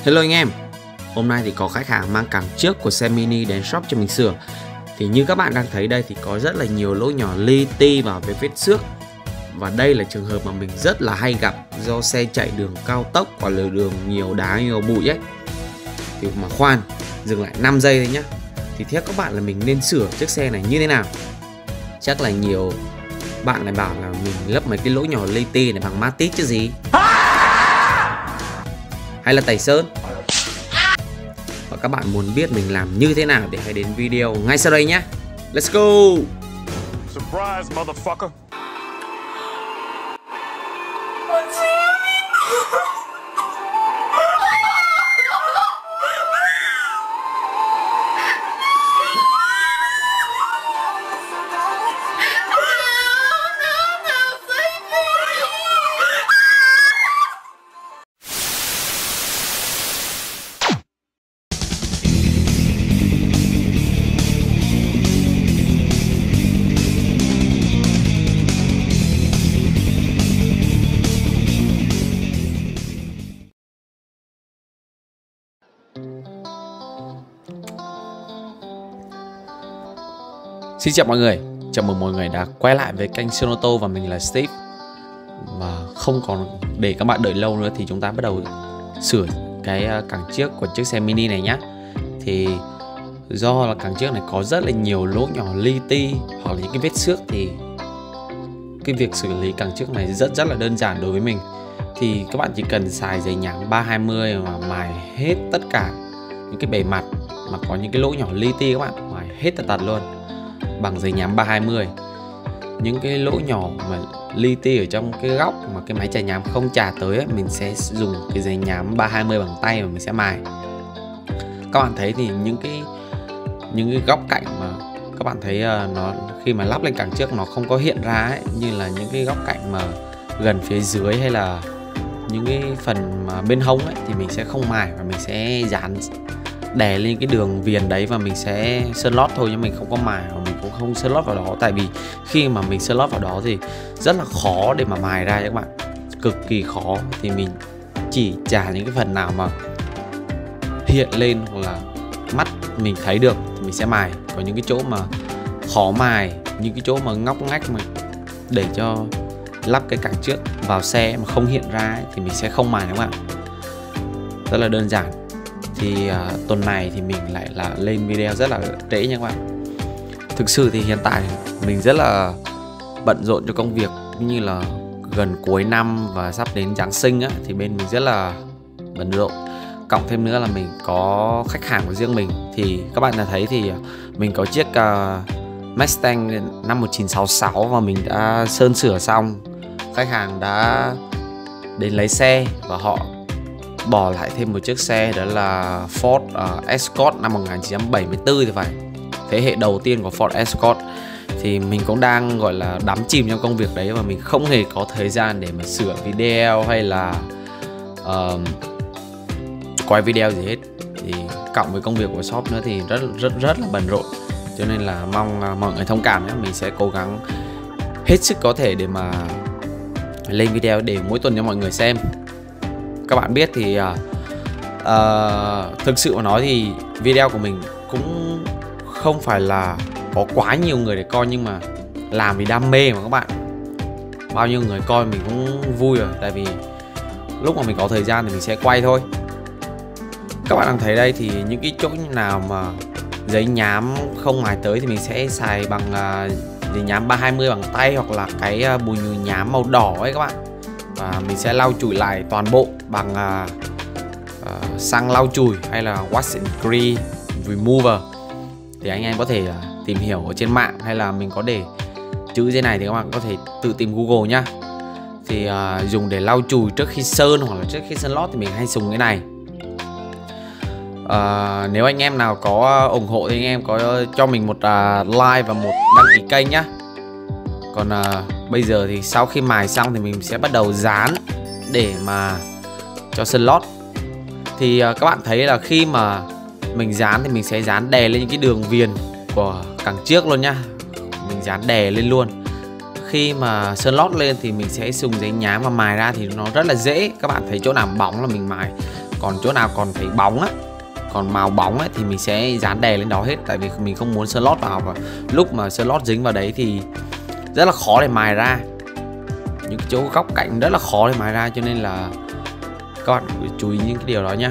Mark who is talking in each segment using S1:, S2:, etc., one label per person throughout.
S1: Hello anh em, hôm nay thì có khách hàng mang càng trước của xe mini đến shop cho mình sửa. Thì như các bạn đang thấy đây thì có rất là nhiều lỗ nhỏ li ti vào với vết xước. Và đây là trường hợp mà mình rất là hay gặp do xe chạy đường cao tốc hoặc là đường nhiều đá nhiều bụi ấy. Thì mà khoan, dừng lại 5 giây thôi nhá. Thì theo các bạn là mình nên sửa chiếc xe này như thế nào? Chắc là nhiều bạn lại bảo là mình lấp mấy cái lỗ nhỏ li ti này bằng Matic chứ gì, hay là tẩy sơn. Và các bạn muốn biết mình làm như thế nào thì hãy đến video ngay sau đây nhé. Let's go.
S2: Surprise, motherfucker.
S1: Xin chào mọi người, chào mừng mọi người đã quay lại với kênh Sơn Ô Tô và mình là Steve. Và không còn để các bạn đợi lâu nữa thì chúng ta bắt đầu sửa cái càng trước của chiếc xe mini này nhé. Thì do là càng trước này có rất là nhiều lỗ nhỏ li ti hoặc là những cái vết xước thì cái việc xử lý càng trước này rất là đơn giản đối với mình. Thì các bạn chỉ cần xài giấy nhám 320 và mài hết tất cả những cái bề mặt mà có những cái lỗ nhỏ li ti, các bạn mài hết tạt luôn bằng giấy nhám 320. Những cái lỗ nhỏ mà li ti ở trong cái góc mà cái máy chà nhám không chà tới ấy, mình sẽ dùng cái giấy nhám 320 bằng tay và mình sẽ mài. Các bạn thấy thì những cái góc cạnh mà các bạn thấy nó khi mà lắp lên càng trước nó không có hiện ra ấy, như là những cái góc cạnh mà gần phía dưới hay là những cái phần mà bên hông ấy, thì mình sẽ không mài và mình sẽ dán đè lên cái đường viền đấy và mình sẽ sơn lót thôi, nhưng mình không có mài và mình cũng không sơn lót vào đó. Tại vì khi mà mình sơn lót vào đó thì rất là khó để mà mài ra các bạn, cực kỳ khó. Thì mình chỉ chà những cái phần nào mà hiện lên hoặc là mắt mình thấy được thì mình sẽ mài. Có những cái chỗ mà khó mài, những cái chỗ mà ngóc ngách mà để cho lắp cái càng trước vào xe mà không hiện ra ấy, thì mình sẽ không mài các bạn. Rất là đơn giản. Thì tuần này thì mình lại là lên video rất là trễ nha các bạn. Thực sự thì hiện tại mình rất là bận rộn cho công việc, cũng như là gần cuối năm và sắp đến Giáng sinh á, thì bên mình rất là bận rộn. Cộng thêm nữa là mình có khách hàng của riêng mình. Thì các bạn đã thấy thì mình có chiếc Mustang năm 1966 và mình đã sơn sửa xong. Khách hàng đã đến lấy xe và họ bỏ lại thêm một chiếc xe, đó là Ford Escort năm 1974 thì phải, thế hệ đầu tiên của Ford Escort. Thì mình cũng đang gọi là đắm chìm trong công việc đấy và mình không hề có thời gian để mà sửa video hay là quay video gì hết. Thì cộng với công việc của shop nữa thì rất là bận rộn, cho nên là mong mọi người thông cảm nhé. Mình sẽ cố gắng hết sức có thể để mà lên video để mỗi tuần cho mọi người xem. Các bạn biết thì thực sự mà nói thì video của mình cũng không phải là có quá nhiều người để coi, nhưng mà làm vì đam mê mà các bạn. Bao nhiêu người coi mình cũng vui rồi, tại vì lúc mà mình có thời gian thì mình sẽ quay thôi. Các bạn đang thấy đây thì những cái chỗ nào mà giấy nhám không mài tới thì mình sẽ xài bằng giấy nhám 320 bằng tay, hoặc là cái bùi nhùi nhám màu đỏ ấy các bạn. Và mình sẽ lau chùi lại toàn bộ bằng xăng lau chùi hay là Wash and Grease Remover. Thì anh em có thể tìm hiểu ở trên mạng, hay là mình có để chữ dưới này thì các bạn có thể tự tìm Google nhá. Thì dùng để lau chùi trước khi sơn hoặc là trước khi sơn lót thì mình hay dùng cái này. Nếu anh em nào có ủng hộ thì anh em có cho mình một like và một đăng ký kênh nhá. Còn bây giờ thì sau khi mài xong thì mình sẽ bắt đầu dán để mà cho sơn lót. Thì các bạn thấy là khi mà mình dán thì mình sẽ dán đè lên những cái đường viền của càng trước luôn nhá. Mình dán đè lên luôn. Khi mà sơn lót lên thì mình sẽ dùng giấy nhám và mài ra thì nó rất là dễ. Các bạn thấy chỗ nào bóng là mình mài Còn chỗ nào còn phải bóng á, còn màu bóng ấy, thì mình sẽ dán đè lên đó hết. Tại vì mình không muốn sơn lót vào, và lúc mà sơn lót dính vào đấy thì rất là khó để mài ra. Những cái chỗ góc cạnh rất là khó để mài ra, cho nên là các bạn chú ý những cái điều đó nhá.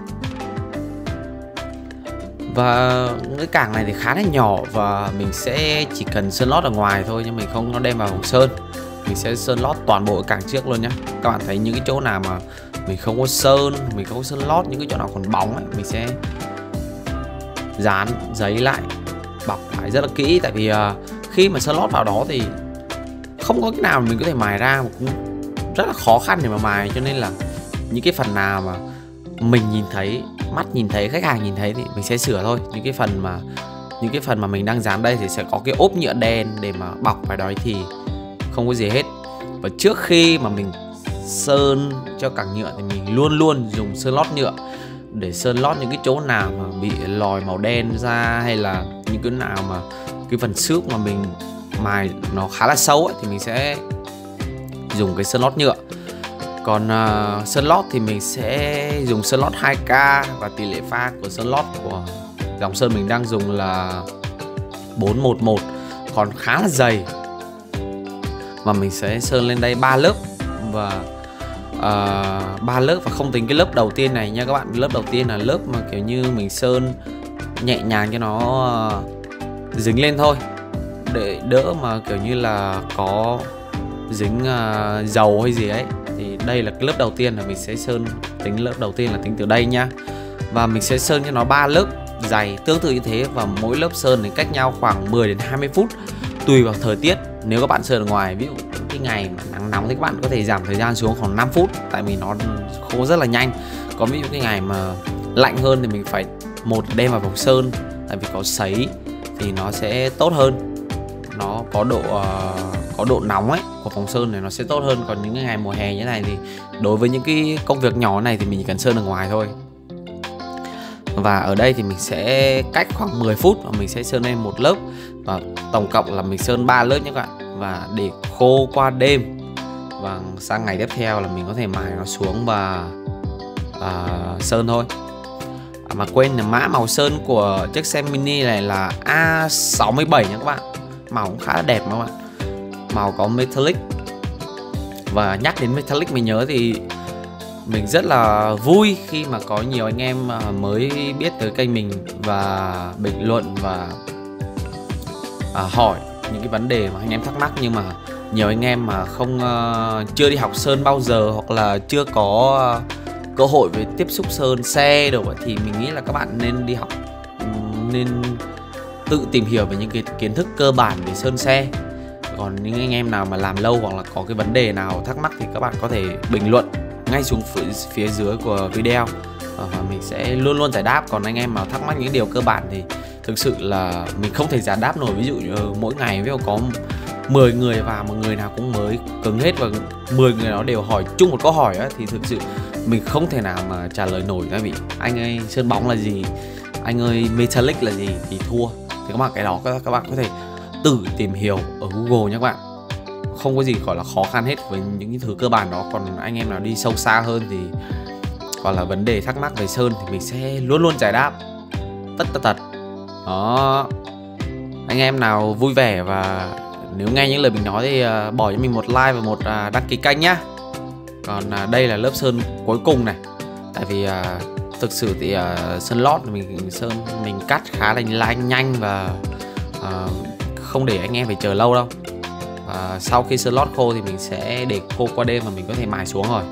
S1: Và cái cảng này thì khá là nhỏ, và mình sẽ chỉ cần sơn lót ở ngoài thôi, nhưng mình không có đem vào vòng sơn. Mình sẽ sơn lót toàn bộ cảng trước luôn nhá. Các bạn thấy những cái chỗ nào mà mình không có sơn, mình không có sơn lót, những cái chỗ nào còn bóng ấy, mình sẽ dán giấy lại, bọc lại rất là kỹ. Tại vì khi mà sơn lót vào đó thì không có cái nào mình có thể mài ra, mà cũng rất là khó khăn để mà mài. Cho nên là những cái phần nào mà mình nhìn thấy, mắt nhìn thấy, khách hàng nhìn thấy thì mình sẽ sửa thôi. Những cái phần mà mình đang dán đây thì sẽ có cái ốp nhựa đen để mà bọc vào đó thì không có gì hết. Và trước khi mà mình sơn cho cảng nhựa thì mình luôn luôn dùng sơn lót nhựa để sơn lót những cái chỗ nào mà bị lòi màu đen ra, hay là những cái nào mà cái phần xước mà mình mài nó khá là sâu ấy, thì mình sẽ dùng cái sơn lót nhựa. Còn sơn lót thì mình sẽ dùng sơn lót 2K, và tỷ lệ pha của sơn lót của dòng sơn mình đang dùng là 411, còn khá là dày. Và mình sẽ sơn lên đây 3 lớp, và 3 lớp, và không tính cái lớp đầu tiên này nha các bạn. Lớp đầu tiên là lớp mà kiểu như mình sơn nhẹ nhàng cho nó dính lên thôi, để đỡ mà kiểu như là có dính dầu hay gì ấy. Thì đây là cái lớp đầu tiên là mình sẽ sơn, tính lớp đầu tiên là tính từ đây nhá. Và mình sẽ sơn cho nó 3 lớp dày tương tự như thế, và mỗi lớp sơn thì cách nhau khoảng 10 đến 20 phút tùy vào thời tiết. Nếu các bạn sơn ở ngoài, ví dụ cái ngày mà nắng nóng thì các bạn có thể giảm thời gian xuống khoảng 5 phút, tại vì nó khô rất là nhanh. Còn ví dụ cái ngày mà lạnh hơn thì mình phải đem vào vòng sơn, tại vì có sấy thì nó sẽ tốt hơn, nó có độ nóng ấy của vòng sơn này nó sẽ tốt hơn. Còn những cái ngày mùa hè như thế này thì đối với những cái công việc nhỏ này thì mình chỉ cần sơn ở ngoài thôi. Và ở đây thì mình sẽ cách khoảng 10 phút và mình sẽ sơn lên một lớp, và tổng cộng là mình sơn 3 lớp nhé các bạn. Và để khô qua đêm, và sang ngày tiếp theo là mình có thể mài nó xuống và sơn thôi. Mà quên là mã màu sơn của chiếc xe mini này là A67 nha các bạn. Màu cũng khá là đẹp các bạn, màu có metallic. Và nhắc đến metallic mình nhớ thì mình rất là vui khi mà có nhiều anh em mới biết tới kênh mình và bình luận và hỏi những cái vấn đề mà anh em thắc mắc. Nhưng mà nhiều anh em mà chưa đi học sơn bao giờ, hoặc là chưa có cơ hội về tiếp xúc sơn xe đồ, thì mình nghĩ là các bạn nên đi học, nên tự tìm hiểu về những cái kiến thức cơ bản về sơn xe. Còn những anh em nào mà làm lâu hoặc là có cái vấn đề nào thắc mắc thì các bạn có thể bình luận ngay xuống phía dưới của video, và mình sẽ luôn luôn giải đáp. Còn anh em mà thắc mắc những điều cơ bản thì thực sự là mình không thể giải đáp nổi. Ví dụ như mỗi ngày ví dụ có 10 người vào mà người nào cũng mới cứng hết, và 10 người đó đều hỏi chung một câu hỏi ấy, thì thực sự mình không thể nào mà trả lời nổi. Tại vì anh ơi sơn bóng là gì, anh ơi metallic là gì thì thua. Thì các bạn cái đó các bạn có thể tự tìm hiểu ở Google nhé các bạn. Không có gì gọi là khó khăn hết với những cái thứ cơ bản đó. Còn anh em nào đi sâu xa hơn thì còn là vấn đề thắc mắc về sơn thì mình sẽ luôn luôn giải đáp tất tật đó. Anh em nào vui vẻ và nếu nghe những lời mình nói thì bỏ cho mình một like và một đăng ký kênh nhá. Còn đây là lớp sơn cuối cùng này. Tại vì thực sự thì sơn lót mình cắt khá là nhanh và không để anh em phải chờ lâu đâu. Và sau khi sơn lót khô thì mình sẽ để khô qua đêm và mình có thể mài xuống rồi.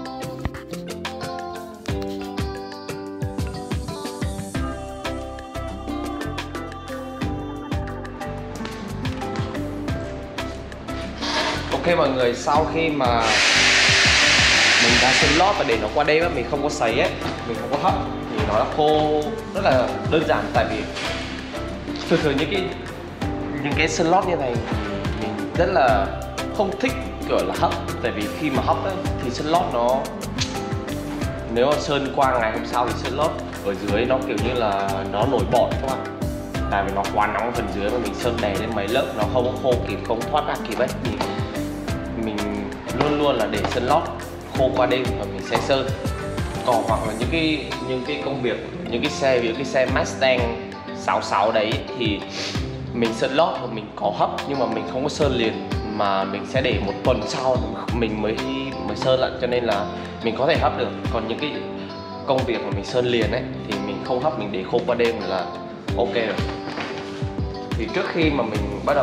S1: Ok mọi người, sau khi mà mình đã sơn lót và để nó qua đêm, mình không có sấy ấy, mình không có hấp thì nó đã khô rất là đơn giản. Tại vì thường những cái sơn lót như này mình rất là không thích kiểu là hấp. Tại vì khi mà hấp ấy, thì sơn lót nó, nếu mà sơn qua ngày hôm sau thì sơn lót ở dưới nó kiểu như là nó nổi bọt các bạn. Tại vì nó quá nóng ở phần dưới mà mình sơn đè lên mấy lớp nó không khô kịp, không thoát ra kịp ấy, thì mình luôn luôn là để sơn lót khô qua đêm và mình sẽ sơn.
S3: Còn hoặc là những cái công việc, những cái xe, ví dụ cái xe Mustang 66 đấy thì mình sơn lót và mình có hấp nhưng mà mình không có sơn liền, mà mình sẽ để một tuần sau mình mới sơn lại, cho nên là mình có thể hấp được. Còn những cái công việc mà mình sơn liền ấy thì mình không hấp, mình để khô qua đêm là ok rồi. Thì trước khi mà mình bắt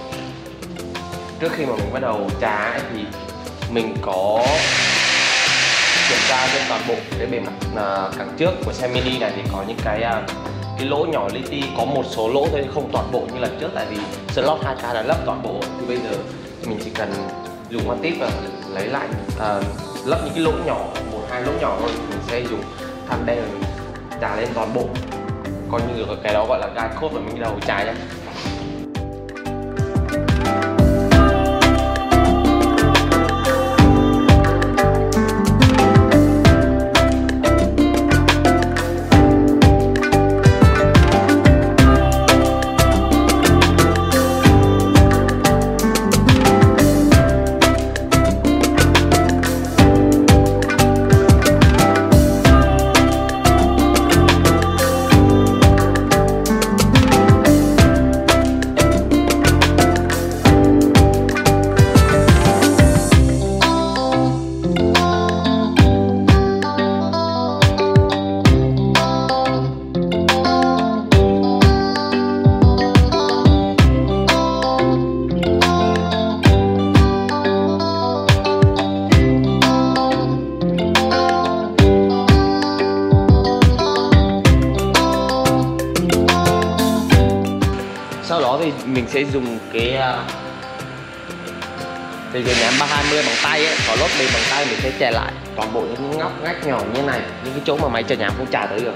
S3: đầu trà ấy, thì mình có kiểm tra trên toàn bộ cái bề mặt cẳng trước của xe Mini này thì có những cái lỗ nhỏ li ti, có một số lỗ thôi, không toàn bộ như lần trước, tại vì slot 2K đã lấp toàn bộ. Thì bây giờ mình chỉ cần dùng hoa tip và lấy lại lấp những cái lỗ nhỏ, 1-2 lỗ nhỏ thôi. Mình sẽ dùng than đen mình trà lên toàn bộ, coi như là cái đó gọi là gai cốt và mình đầu chai nhé. Sau đó thì mình sẽ dùng cái nhám 320 bằng tay ấy, có lốp bề bằng tay, mình sẽ chè lại toàn bộ những ngóc ngách nhỏ như này, những cái chỗ mà máy chè nhám không chà tới được.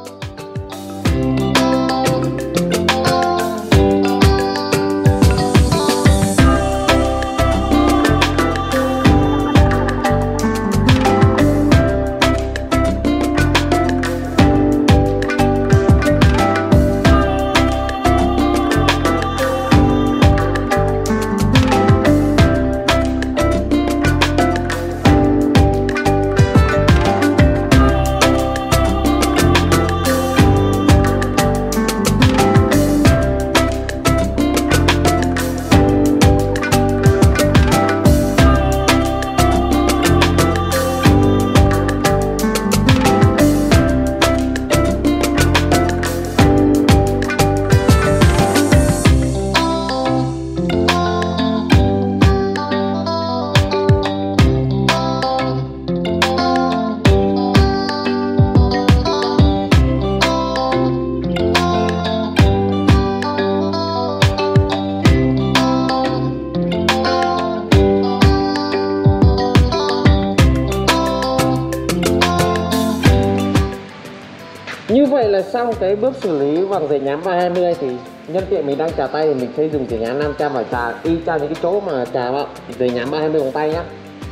S3: Như vậy là xong cái bước xử lý bằng giấy nhám 320 thì nhân tiện mình đang trà tay thì mình sẽ dùng giấy nhám 500 và trà y chang những cái chỗ mà trà vào giấy nhám 320 bằng tay nhá.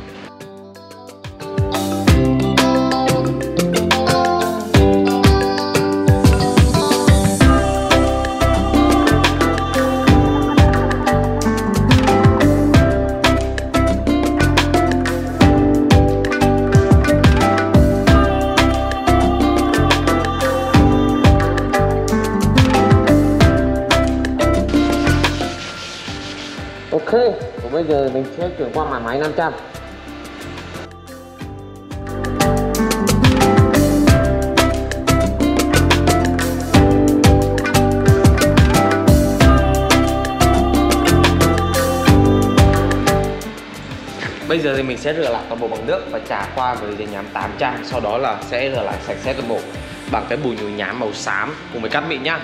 S3: Ok, và bây giờ mình sẽ chuyển qua màn máy 500. Bây giờ thì mình sẽ rửa lại toàn bộ bằng nước và chà qua với giấy nhám 800. Sau đó là sẽ rửa lại sạch sẽ toàn bộ bằng cái bùi nhùi nhám màu xám cùng với cát mịn nhá.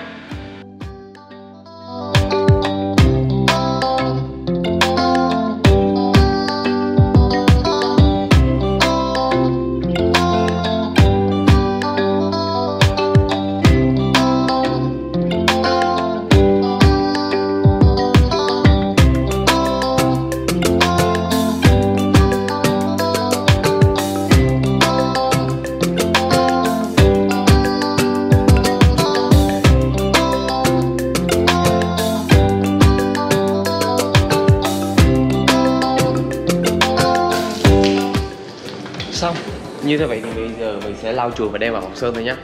S3: Xong. Như thế vậy thì bây giờ giờ mình sẽ lau chùi và đem vào phòng sơn thôi nhé.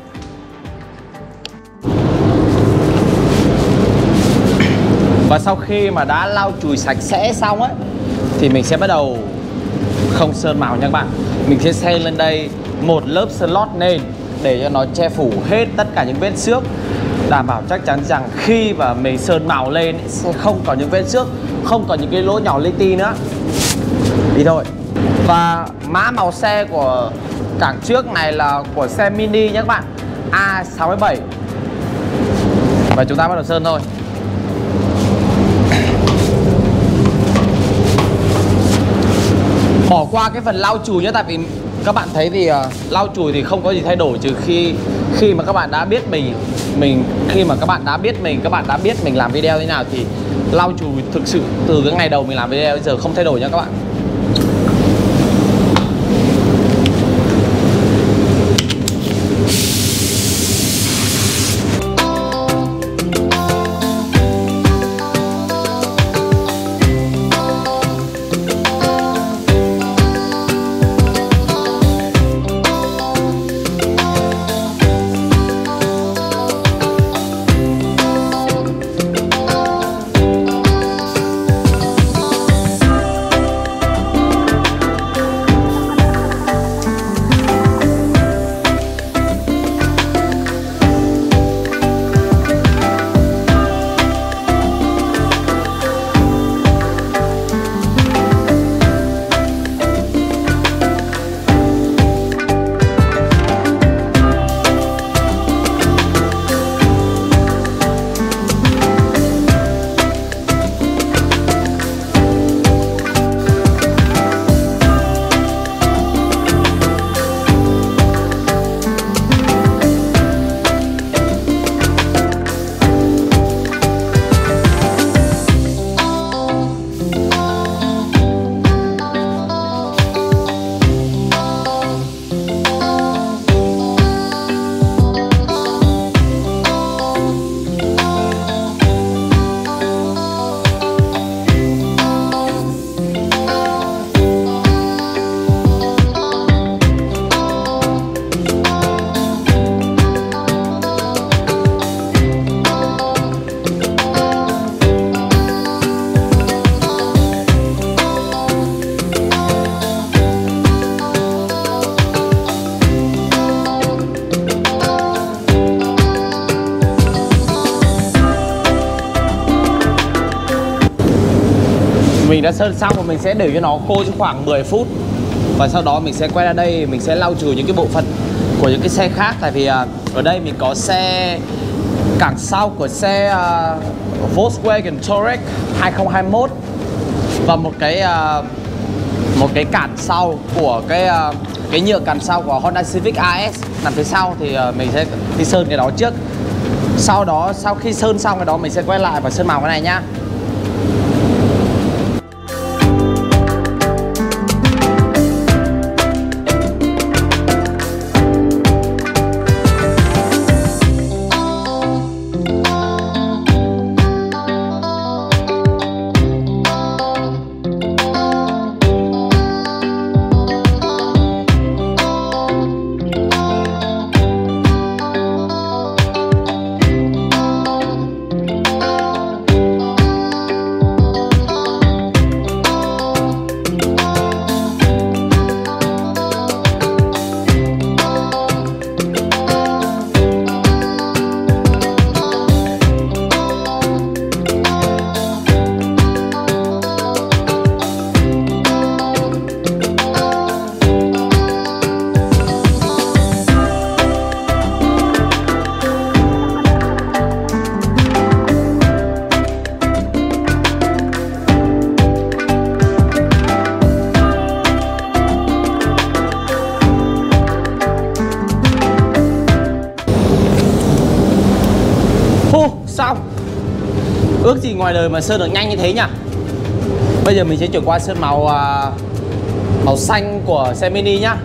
S3: Và sau khi mà đã lau chùi sạch sẽ xong ấy thì mình sẽ bắt đầu không sơn màu nha các bạn. Mình sẽ xây lên đây một lớp sơn lót nền để cho nó che phủ hết tất cả những vết xước, đảm bảo chắc chắn rằng khi mà mình sơn màu lên sẽ không có những vết xước, không có những cái lỗ nhỏ li ti nữa. Đi thôi. Và mã màu xe của cảng trước này là của xe Mini nhé các bạn, A67. Và chúng ta bắt đầu sơn thôi. Bỏ qua cái phần lau chùi nhé, tại vì các bạn thấy thì lau chùi thì không có gì thay đổi, trừ khi mà các bạn đã biết các bạn đã biết mình làm video thế nào thì lau chùi thực sự từ cái ngày đầu mình làm video bây giờ không thay đổi nha các bạn. Mình đã sơn xong và mình sẽ để cho nó khô trong khoảng 10 phút. Và sau đó mình sẽ quay ra đây, mình sẽ lau chùi những cái bộ phận của những cái xe khác. Tại vì ở đây mình có xe cảng sau của xe Volkswagen Touareg 2021 và một cái cản sau của cái nhựa cản sau của Honda Civic AS nằm phía sau, thì mình sẽ đi sơn cái đó trước. Sau đó sau khi sơn xong cái đó mình sẽ quay lại và sơn màu cái này nhá. Xong. Ước gì ngoài đời mà sơn được nhanh như thế nhỉ. Bây giờ mình sẽ chuyển qua sơn màu xanh của xe Mini nhá.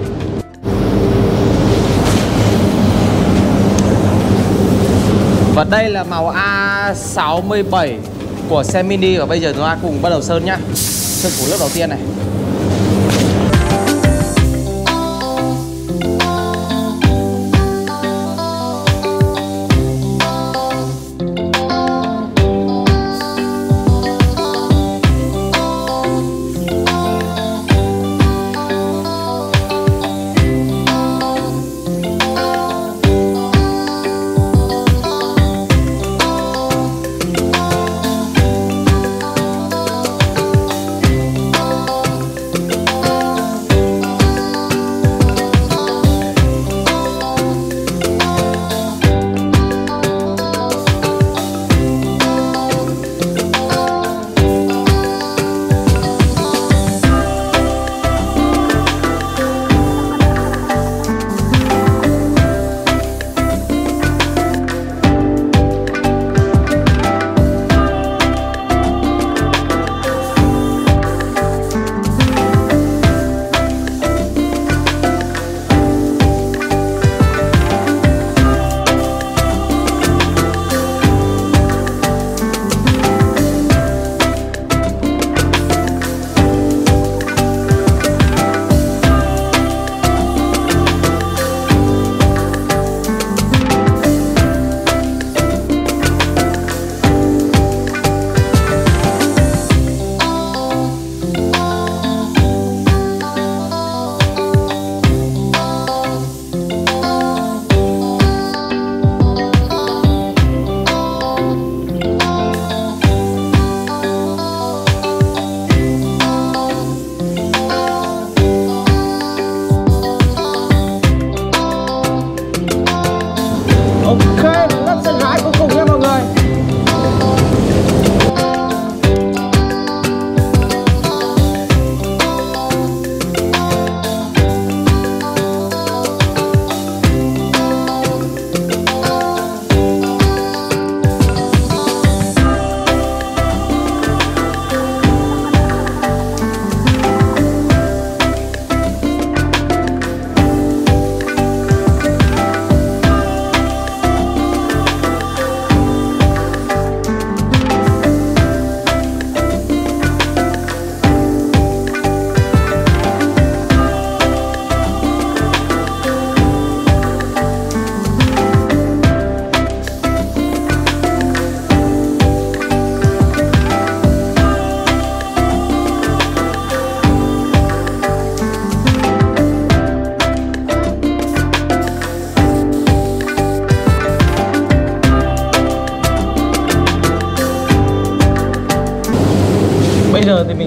S3: Và đây là màu A67 của xe Mini. Và bây giờ chúng ta cùng bắt đầu sơn nhá. Sơn phủ lớp đầu tiên này.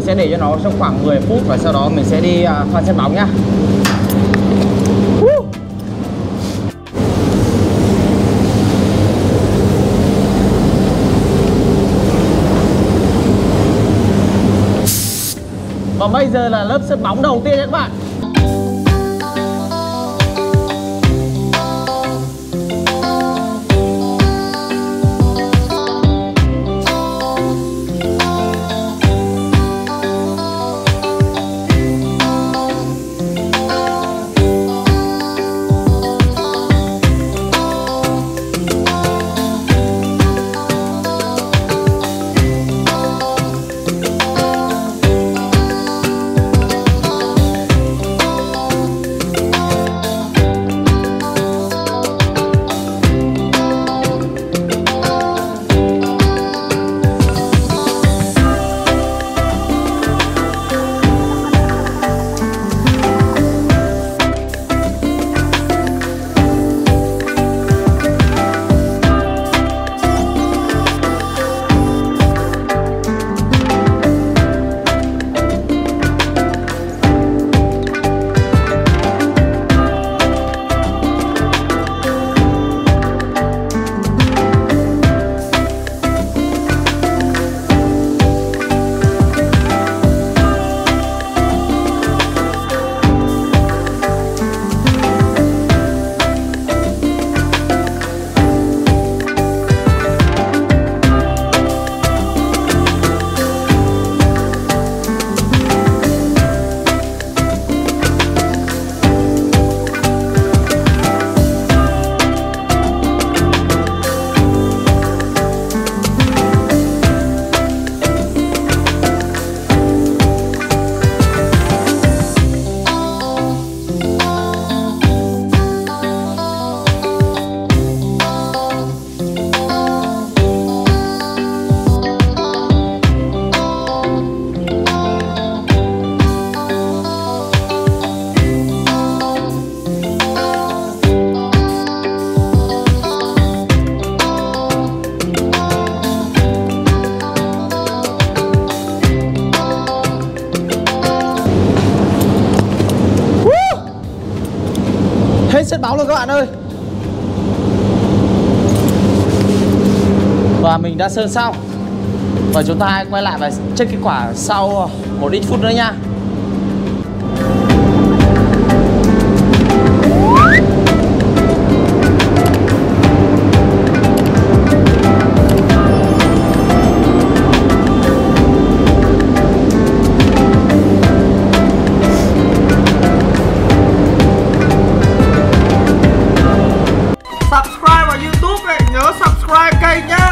S4: sẽ để cho nó trong khoảng 10 phút và sau đó mình sẽ đi pha chân bóng nhá. Và bây giờ là lớp sân bóng đầu tiên nhé các bạn. Hết sân bóng rồi các bạn ơi. Và mình đã sơn xong. Và chúng ta quay lại và check kết quả sau 1 ít phút nữa nha.
S5: Subscribe vào YouTube này, nhớ subscribe kênh nhá.